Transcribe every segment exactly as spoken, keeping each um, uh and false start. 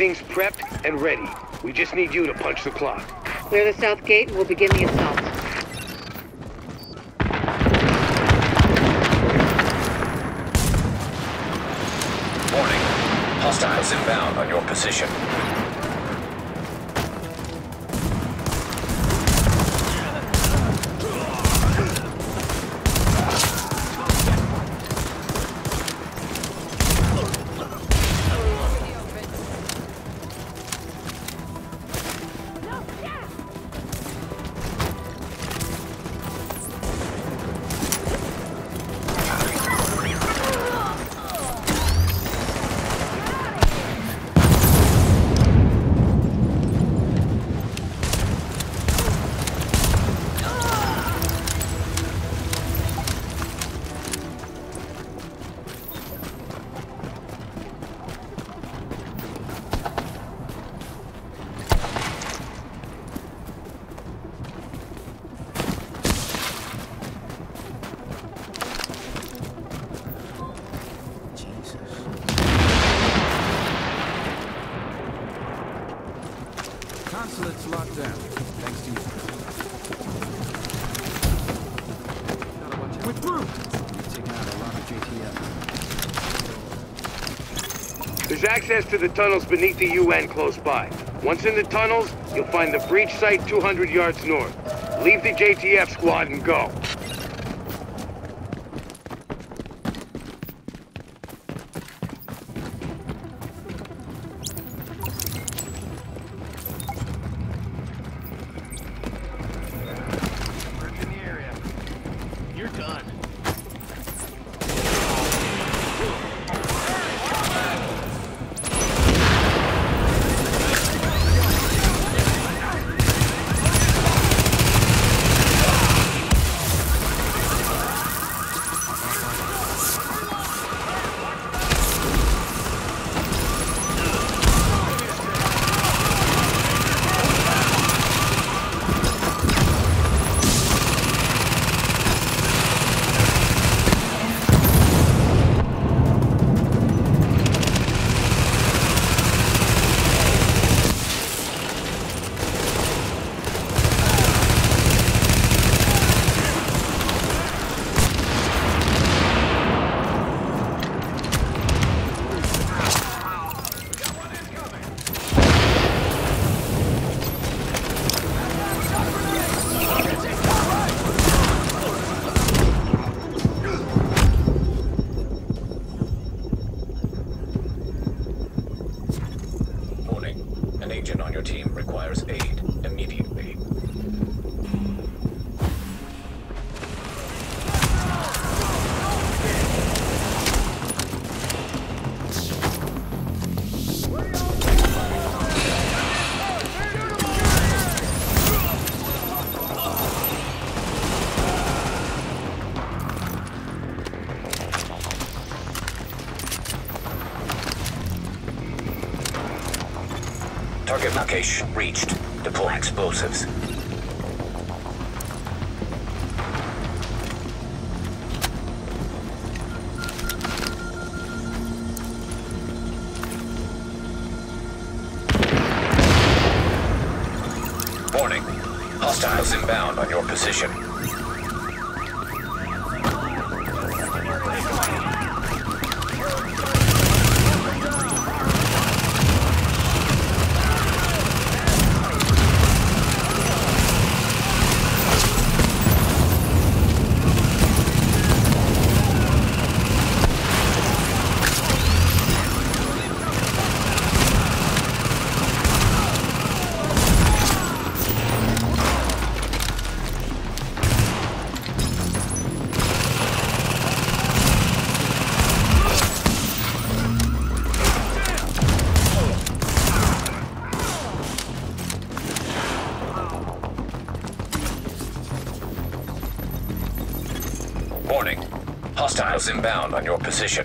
Things prepped and ready. We just need you to punch the clock. Clear the south gate and we'll begin the assault. Warning. Hostiles inbound on your position. Consulate's locked down, thanks to you. Gotta watch out. We're through! We've taken out a lot of J T F. There's access to the tunnels beneath the U N close by. Once in the tunnels, you'll find the breach site two hundred yards north. Leave the J T F squad and go. An agent on your team requires aid immediately. Target location reached. Deploy explosives. Warning. Hostiles inbound on your position. Warning. Hostiles inbound on your position.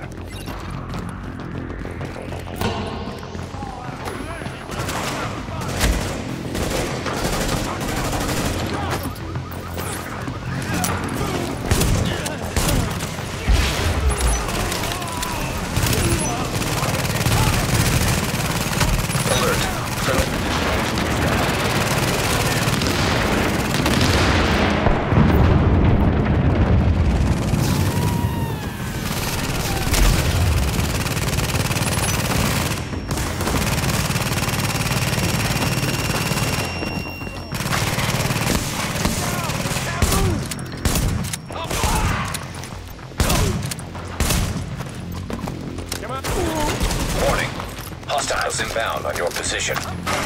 inbound on your position.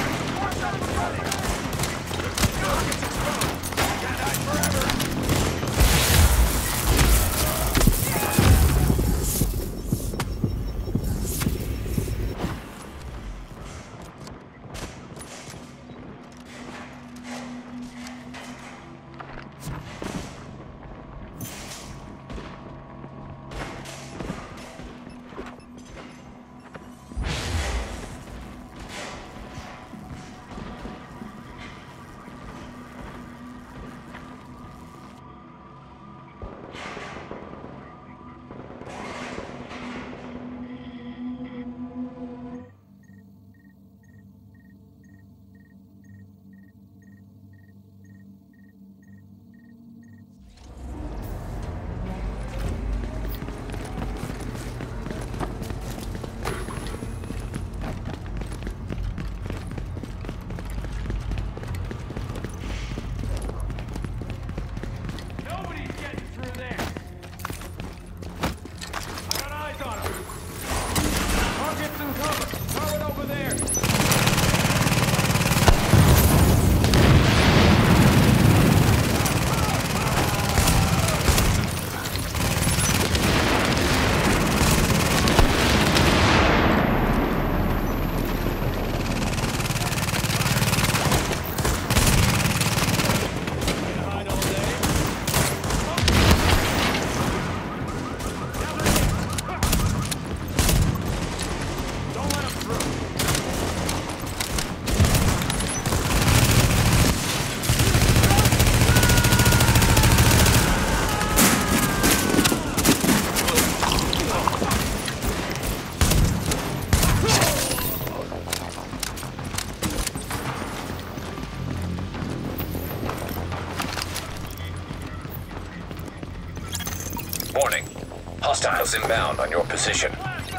Warning. Hostiles inbound on your position.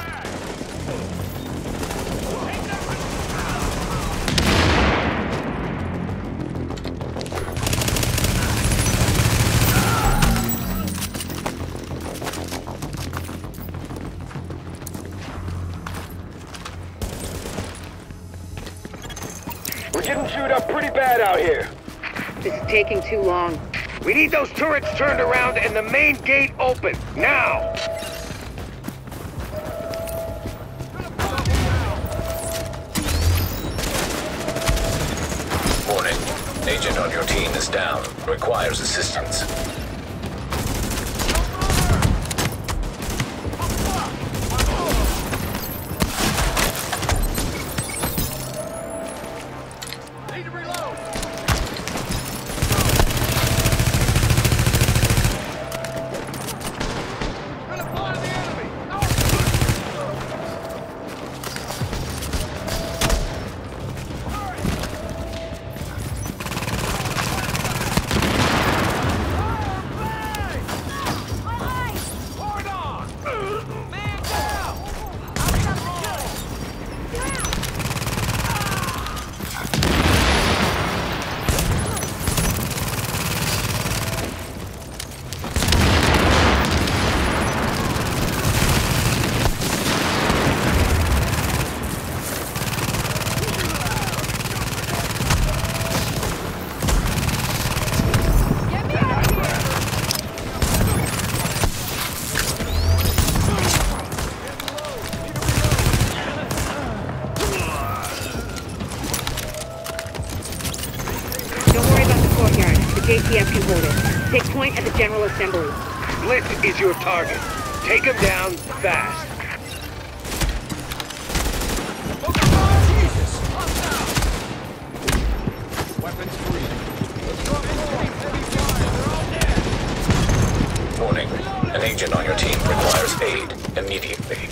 We're getting chewed up pretty bad out here. This is taking too long. We need those turrets turned around and the main gate open, now! Warning. Agent on your team is down. Requires assistance. J T F can hold it. Take point at the General Assembly. Blitz is your target. Take him down fast. Jesus! Weapons free. Let's drop in heavy fire. They're all dead. Warning. An agent on your team requires aid immediately.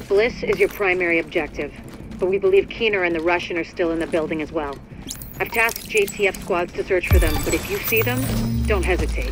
Bliss is your primary objective, but we believe Keener and the Russian are still in the building as well. I've tasked J T F squads to search for them, but if you see them, don't hesitate.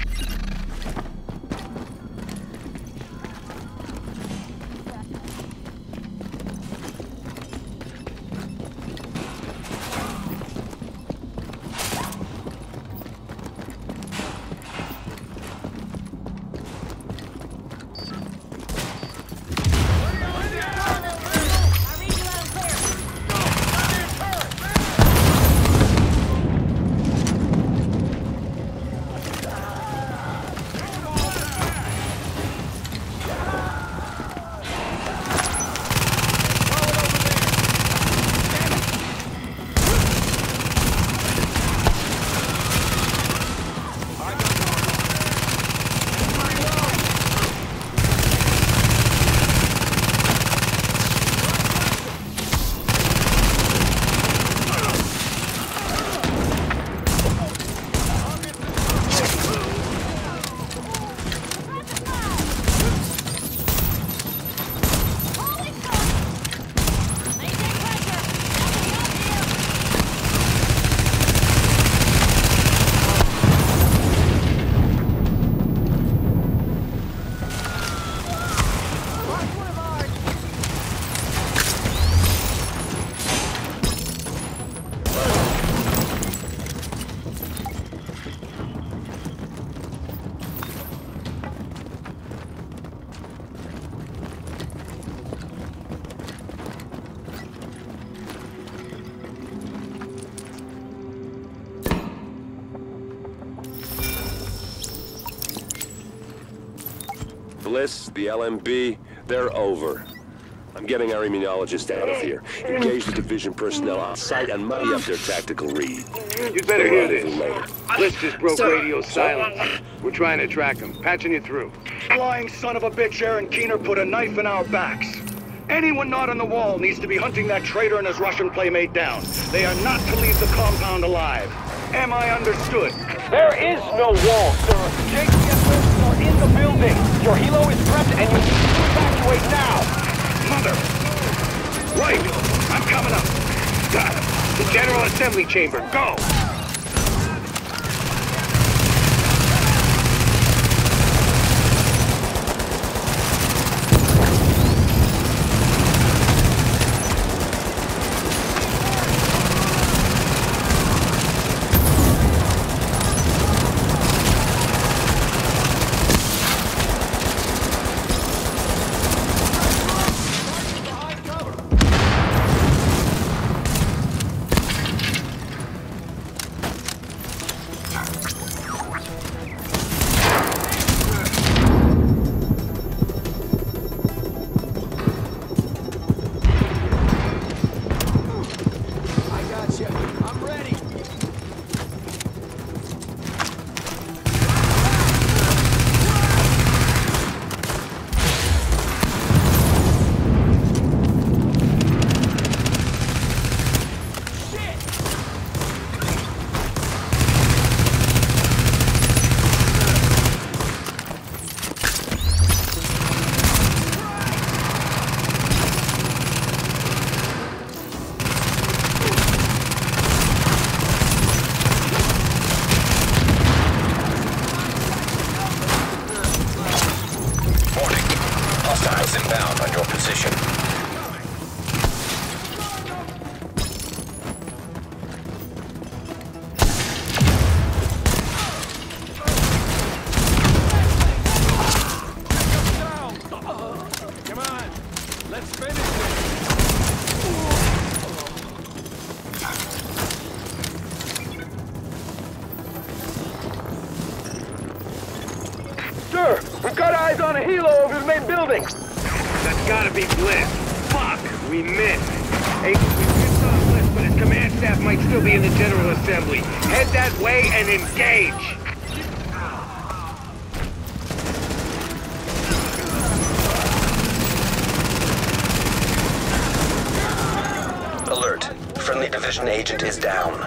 Bliss, the L M B, they're over. I'm getting our immunologist out of here. Engage the division personnel on site and muddy up their tactical read. You'd better hear this. Bliss just broke radio silence. We're trying to track him. Patching you through. Flying son of a bitch, Aaron Keener put a knife in our backs. Anyone not on the wall needs to be hunting that traitor and his Russian playmate down. They are not to leave the compound alive. Am I understood? There is no wall, sir. J T F forces are in the building. Your helo is prepped and you need to evacuate now. Mother! Right! I'm coming up. Got him. The General Assembly Chamber. Go! Inbound on your position. Come on, let's finish this. Sir, we've got eyes on a helo over the main building. That's gotta be Bliss. Fuck, we missed. Hey, we missed on Bliss, but his command staff might still be in the General Assembly. Head that way and engage. Alert. Friendly division agent is down.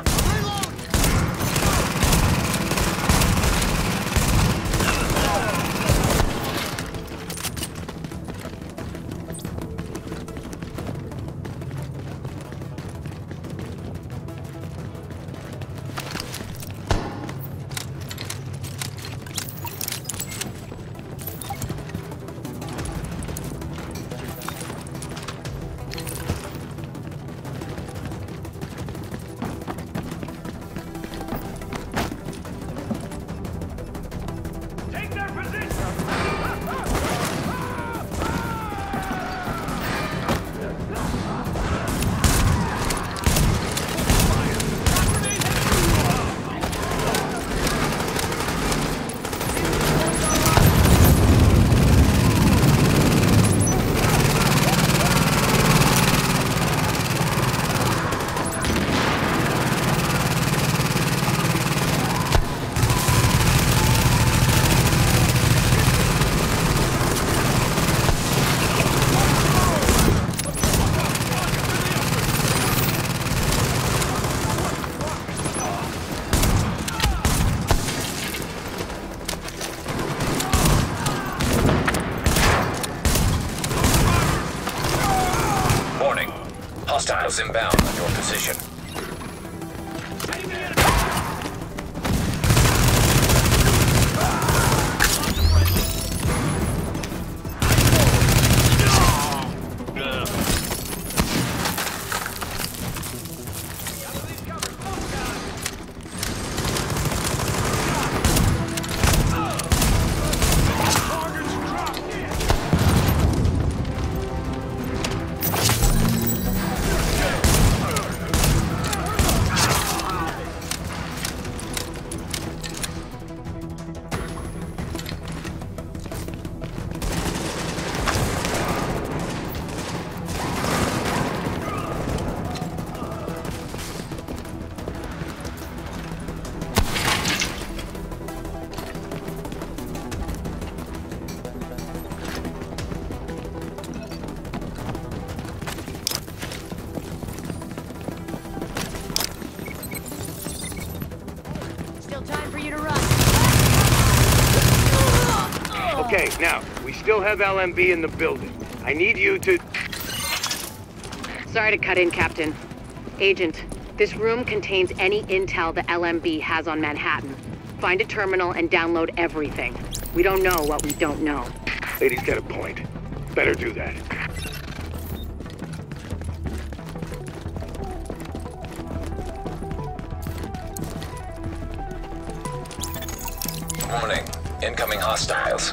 Hostiles inbound on your position. Okay, now, we still have L M B in the building. I need you to... Sorry to cut in, Captain. Agent, this room contains any intel the L M B has on Manhattan. Find a terminal and download everything. We don't know what we don't know. Lady's got a point. Better do that. Warning. Incoming hostiles.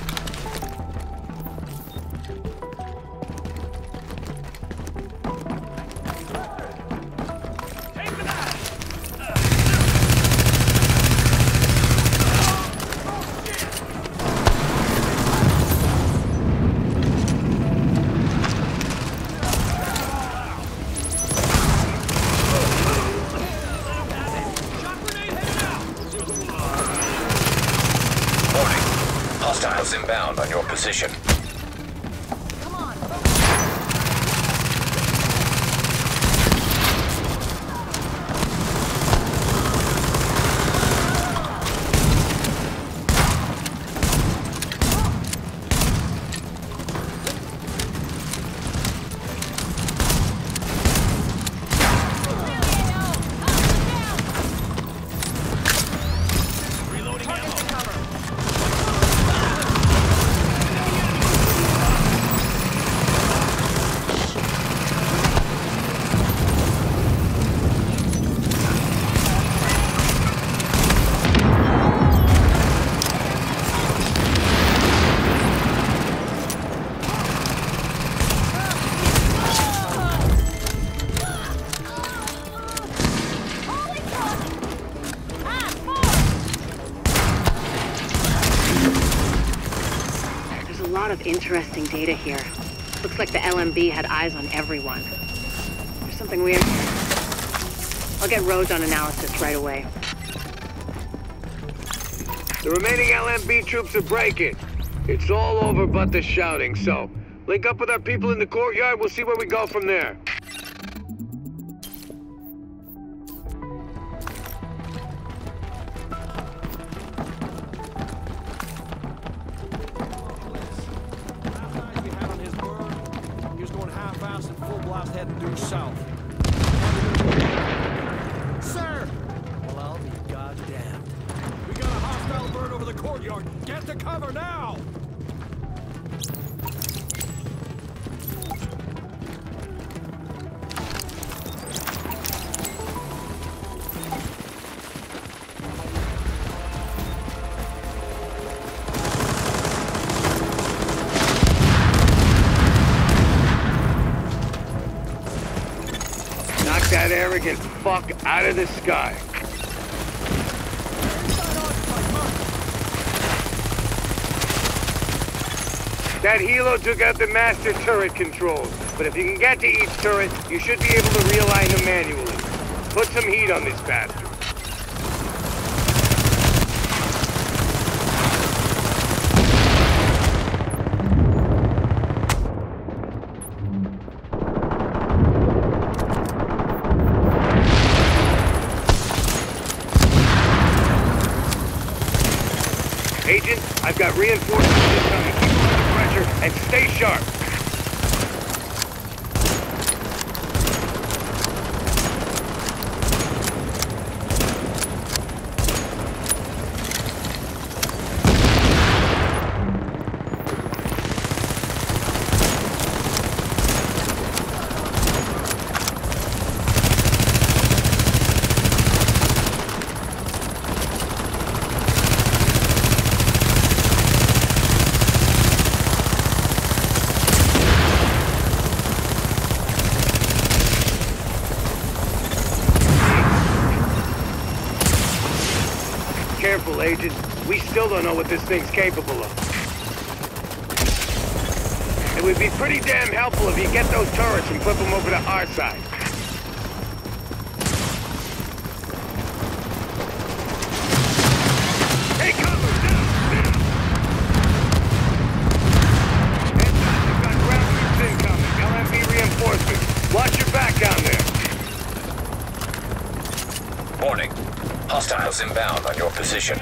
Hostiles inbound on your position. Of interesting data here. Looks like the L M B had eyes on everyone. There's something weird here. I'll get Rhodes on analysis right away. The remaining L M B troops are breaking. It's all over but the shouting, so link up with our people in the courtyard. We'll see where we go from there. Heading due south. Sir! Well, I'll be goddamned. We got a hostile bird over the courtyard. Get to cover now! That arrogant fuck out of the sky. That helo took out the master turret controls, but if you can get to each turret, you should be able to realign them manually. Put some heat on this bastard. Agent, I've got reinforcements this time. Keep under pressure and stay sharp. careful, Agent. We still don't know what this thing's capable of. It would be pretty damn helpful if you get those turrets and flip them over to our side. Hey, cover! Down! Down! Heads up, we've got ground troops incoming. L M B reinforcements. Watch your back down there. Warning. Hostiles inbound on your position.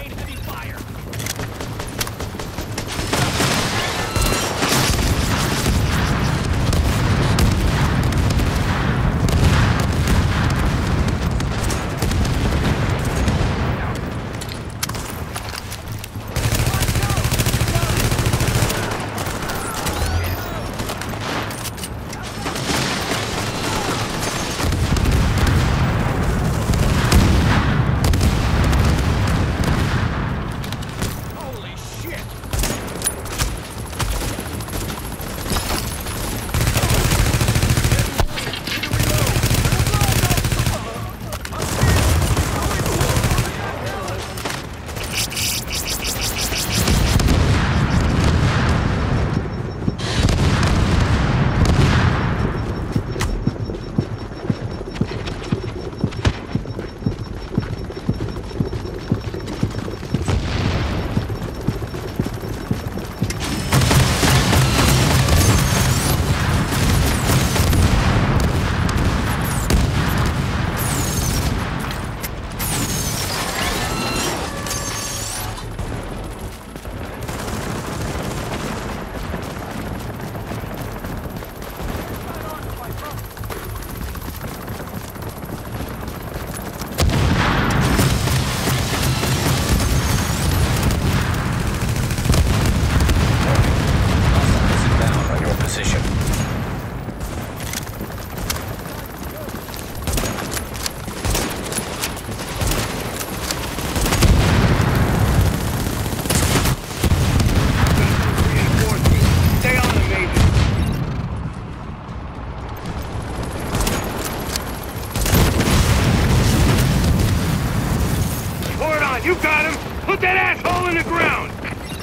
You got him! Put that asshole in the ground!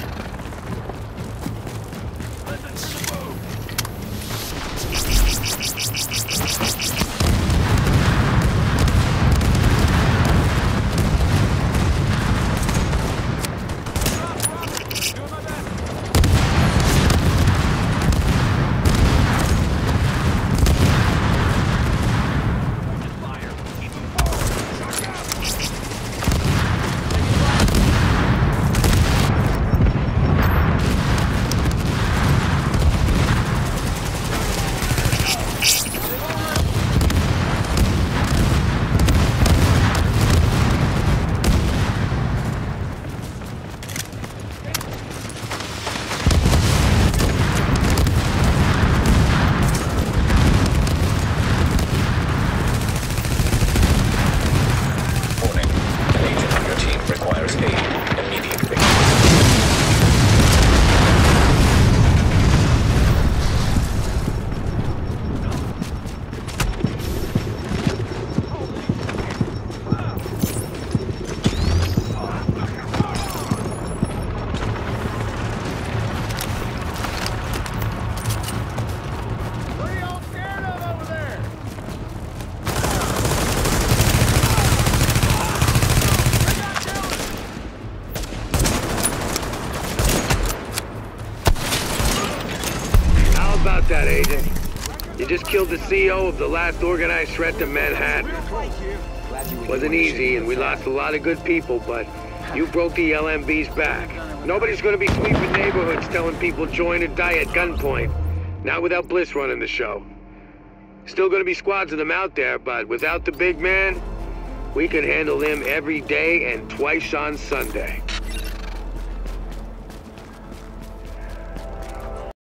About that, Agent. You just killed the C E O of the last organized threat to Manhattan. Wasn't easy, and we lost a lot of good people, but you broke the L M B's back. Nobody's gonna be sweeping neighborhoods telling people join or die at gunpoint. Not without Bliss running the show. Still gonna be squads of them out there, but without the big man, we can handle him every day and twice on Sunday.